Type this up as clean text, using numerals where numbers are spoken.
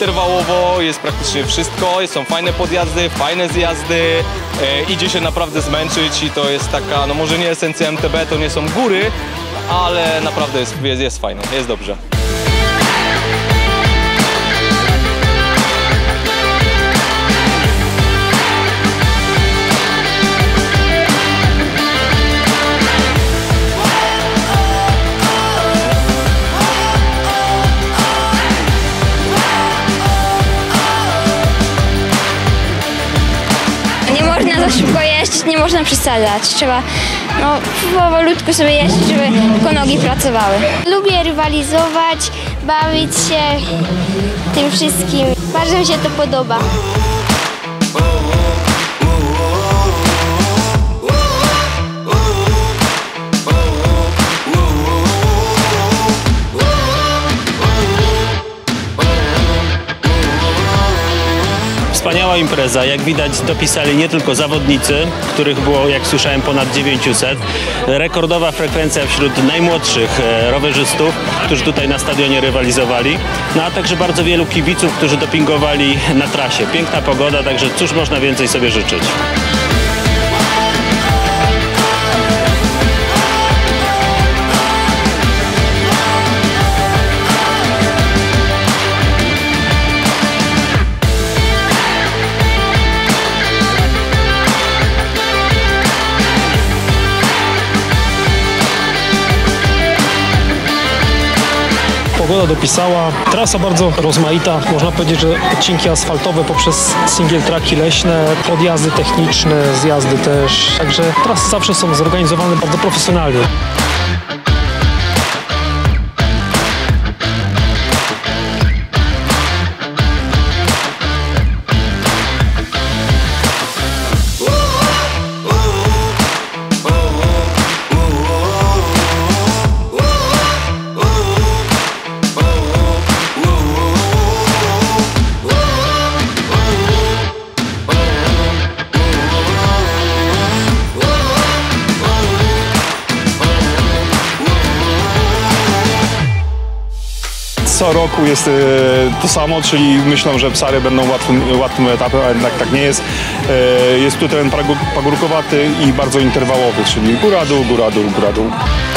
interwałowo, jest praktycznie wszystko, są fajne podjazdy, fajne zjazdy, idzie się naprawdę zmęczyć i to jest taka, no może nie esencja MTB, to nie są góry, ale naprawdę jest fajnie, jest dobrze. Nie można za szybko jeździć, nie można przesadzać. Trzeba powolutku sobie jeździć, żeby tylko nogi pracowały. Lubię rywalizować, bawić się tym wszystkim. Bardzo mi się to podoba. Wspaniała impreza, jak widać dopisali nie tylko zawodnicy, których było, jak słyszałem, ponad 900. Rekordowa frekwencja wśród najmłodszych rowerzystów, którzy tutaj na stadionie rywalizowali, no a także bardzo wielu kibiców, którzy dopingowali na trasie. Piękna pogoda, także cóż można więcej sobie życzyć. Pogoda dopisała, trasa bardzo rozmaita, można powiedzieć, że odcinki asfaltowe poprzez single tracki leśne, podjazdy techniczne, zjazdy też, także trasy zawsze są zorganizowane bardzo profesjonalnie. Co roku jest to samo, czyli myślą, że Psary będą łatwym etapem, a jednak tak nie jest. Jest tu teren pagórkowaty i bardzo interwałowy, czyli góra-dół, góra-dół, góra-dół.